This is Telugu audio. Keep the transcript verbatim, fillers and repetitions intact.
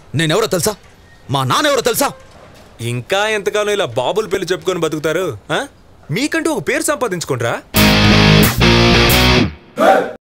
నేనెవరో తెలుసా? మా నాన్న ఎవరో తెలుసా? ఇంకా ఎంతకాలం ఇలా బాబుల పెళ్లి చెప్పుకొని బతుకుతారు? మీకంటూ ఒక పేరు సంపాదించుకుంటారా?